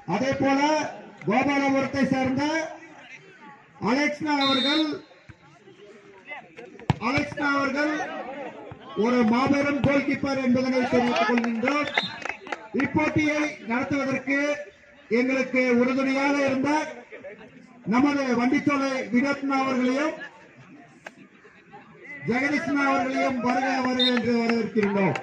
அதே போல கோபாலபுரத்தை சேர்ந்த அலெக்ஸ்னா அவர்கள் ஒரு மாபெரும் கோல் கீப்பர் என்பதனை தெரிவித்துக் கொள்கின்றோம். இப்போட்டியை நடத்துவதற்கு எங்களுக்கு உறுதுணையாக இருந்த நமது வண்டிச்சோலை வினோத்னா அவர்களையும் ஜெகதீஷ்னா அவர்களையும் வருக என்று வரவேற்கின்றோம்.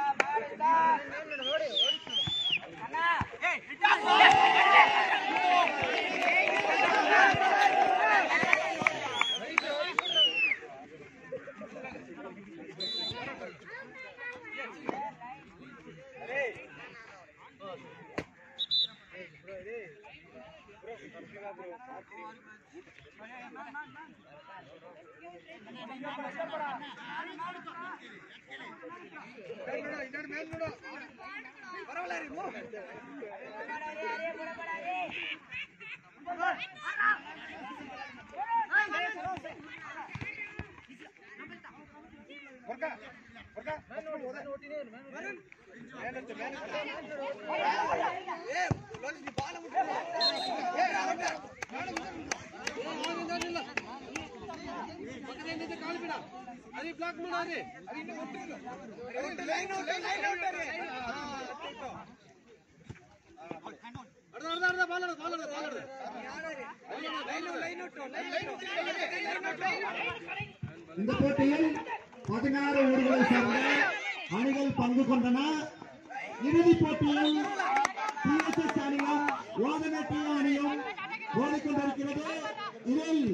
இந்த போட்டியில் 16 ஊர்களை சேர்ந்த அணிகள் பங்கு கொண்டன. இறுதிப் போட்டியில் PSS அணியும் ஓதனட்டி அணியும் ஓடிக்கொண்டிருக்கிறது. இதில்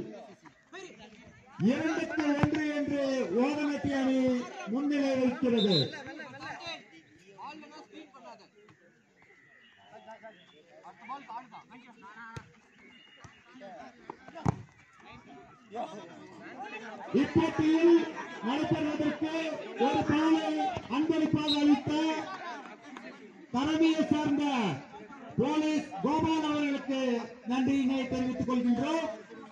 2-1 என்று ஓதனட்டி அணி முன்னிலை வைக்கிறது. இப்போட்டியில் நடைபெறுவதற்கு ஒரு பாலை அன்பளிப்பாக அளித்த தலைமையை சார்ந்த போலீஸ் கோபால் அவர்களுக்கு நன்றியினை தெரிவித்துக் கொள்கின்றோம்.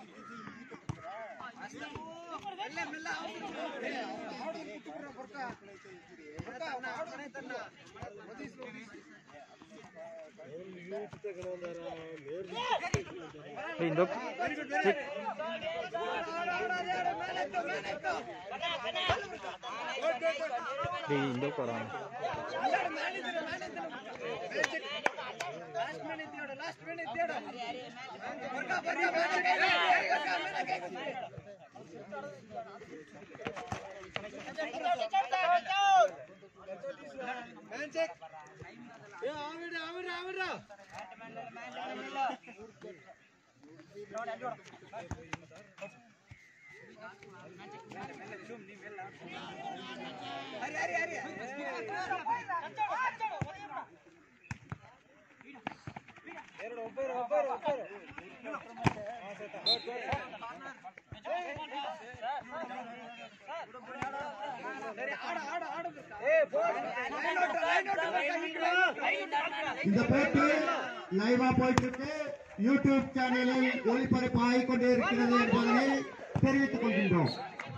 இந்த போட்டி லைவா போயிட்டு இருக்கு. யூடியூப் சேனலில் ஒளிபரப்பு ஆகிக் கொண்டே இருக்கிறது என்பதனை தெரிவித்துக் கொள்கின்றோம்.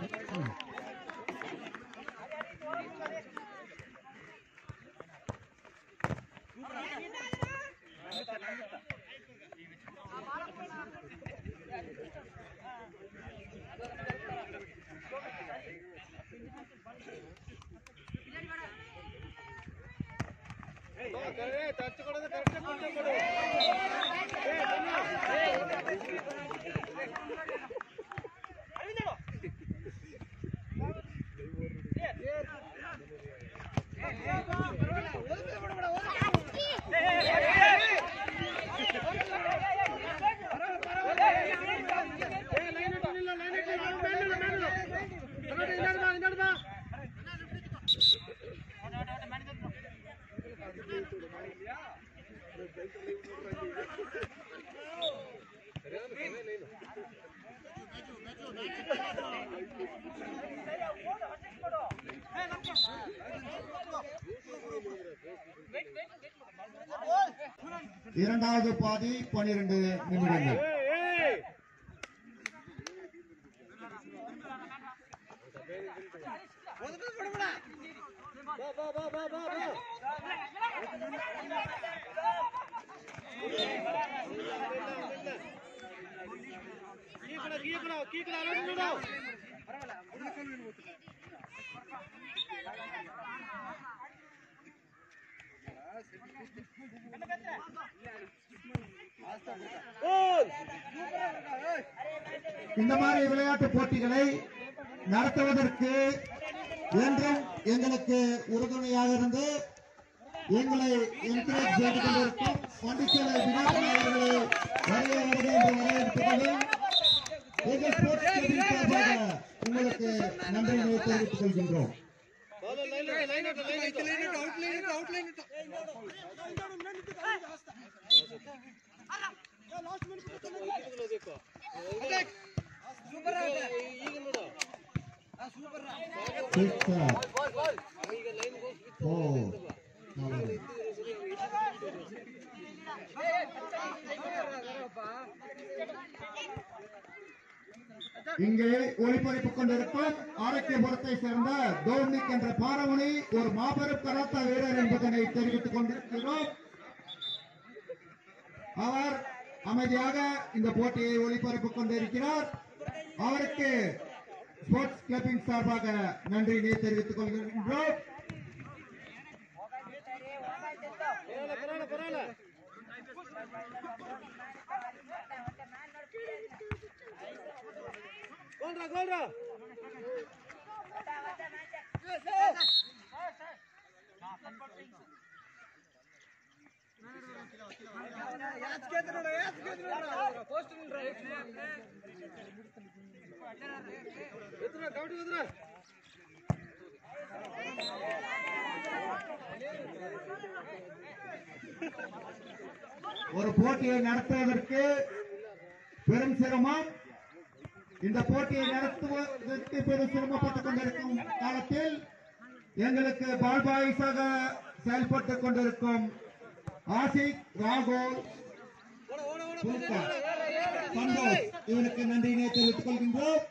இரண்டாவது பாதி 12 நிமிடங்கள். இந்த மாதிரி விளையாட்டு போட்டிகளை நடத்துவதற்கு என்றும் எங்களுக்கு உறுதுணையாக இருந்து எங்களை என்கரேஜ் செய்து கொண்டிருக்கும் பண்டிச்சேரி விநாயகர் அவர்களை வருகை வருகை என்று வரவேற்பதிலும் எங்கள் ஸ்போர்ட்ஸ் கிளப்பின் சார்பாக உங்களுக்கு நன்றியை தெரிவித்துக் கொள்கின்றோம். இங்கே ஒளிபரப்பிக் கொண்டிருக்கும் ஆரோக்கியபுரத்தை சேர்ந்த டோமினிக் என்ற பாரமுனி ஒரு மாபெரும் கராத்தா வீரர் என்பதனை தெரிவித்துக் கொண்டிருக்கிறோம். அவர் அமைதியாக இந்த போட்டியை ஒளிபரப்பிக் கொண்டிருக்கிறார். அவருக்கு ஸ்போர்ட்ஸ் கிளப்பின் சார்பாக நன்றியை தெரிவித்துக் கொள்கின்றோம். ஒரு போட்டியை நடத்துவதற்கு பெரும் சிரமம். இந்த போட்டியை நடத்துவதற்கு பெரும் சிரமப்பட்டுக் கொண்டிருக்கும் காலத்தில் எங்களுக்கு பால் பாய்ஸாக செயல்பட்டுக் கொண்டிருக்கும் ஆசிக், ராகுல், சந்தோஷ் இவருக்கு நன்றியினை தெரிவித்துக் கொள்கின்றோம்.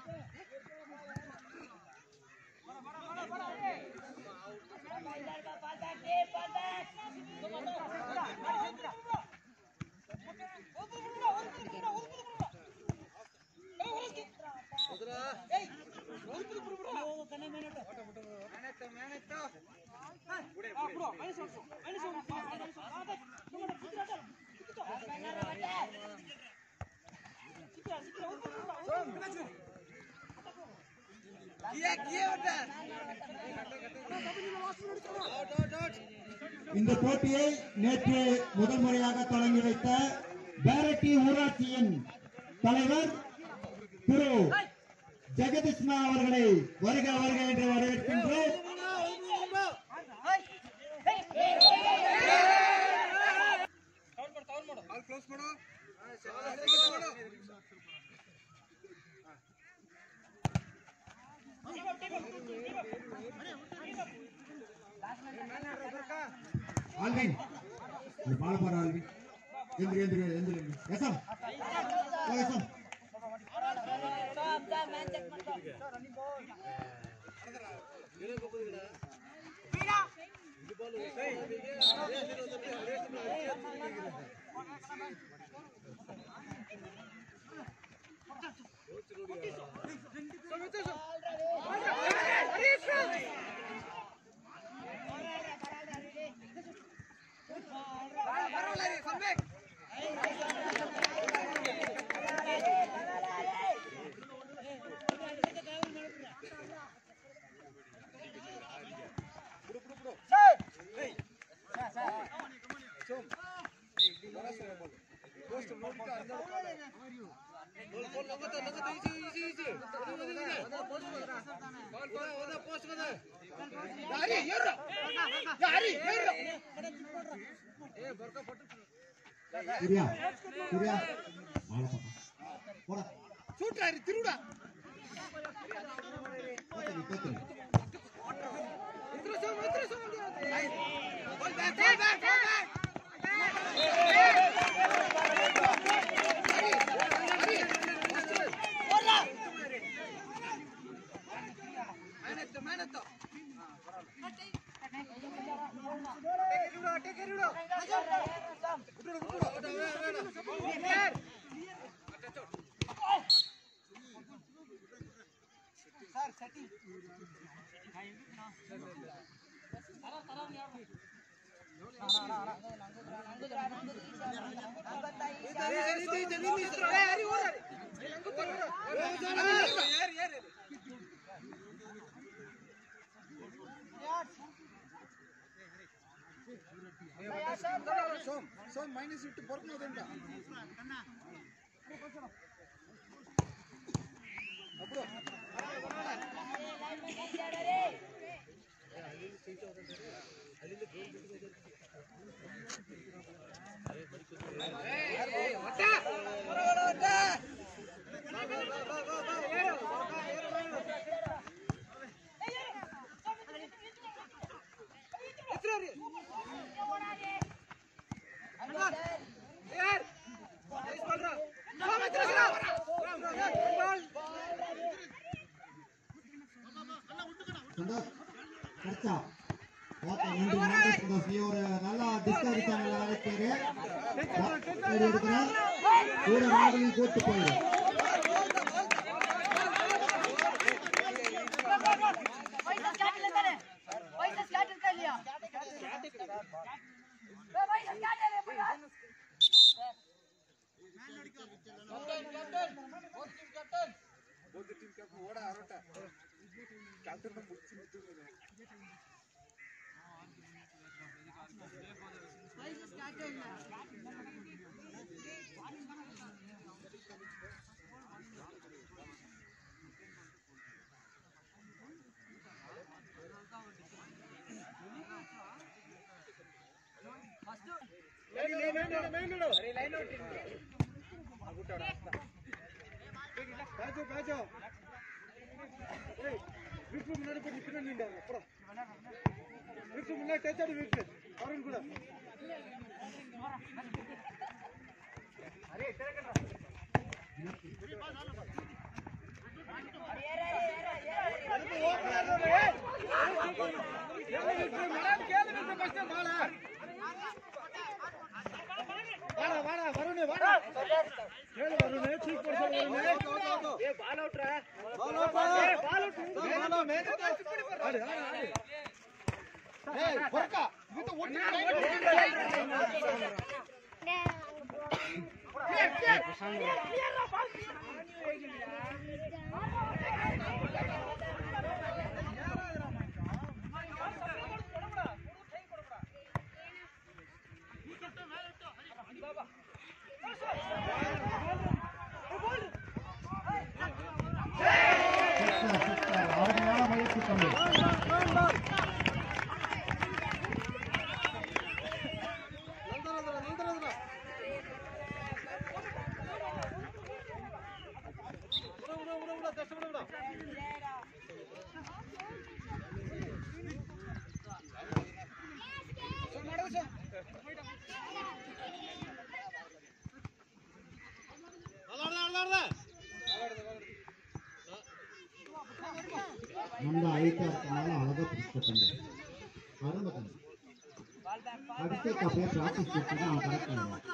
இந்த போட்டியை நேற்று முதல் முறையாக தொடங்கி வைத்த பேரட்டி ஊராட்சியின் தலைவர் திரு ஜெகதீஷ்மா அவர்களை வருக வருக என்று வரவேற்கின்றோம். ஆல்வின் பாலப்பாடு ஆல்வின் எசம் திருடா மைனஸ் விட்டு பொறுக்கணும் ஒரு நல்ல டிஸ்கவரி சேனல் அழைப்பீங்க கூட நாடுகள் கூட்டு போயிடும் நம்ம ஐட்டாருக்கனால அழகா பிடிச்சிட்டு அரும்பக்கம் அடுத்த கப்பையை பிராக்டிஸ் கொடுத்தா அவன் கரெக்ட் பண்ணுவான்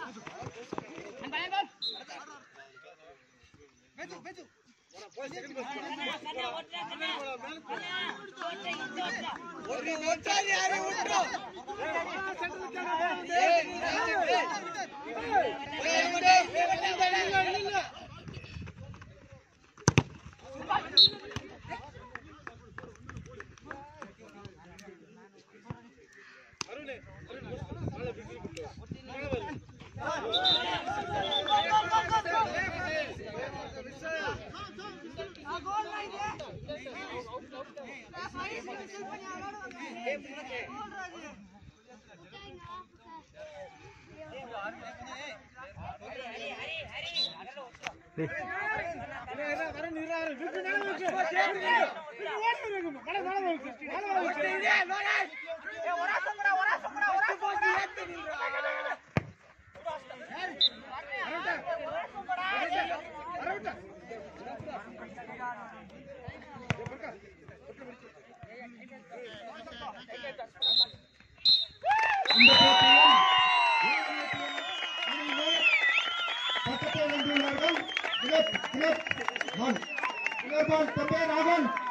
இந்த Clear ball, Tempe Ravan.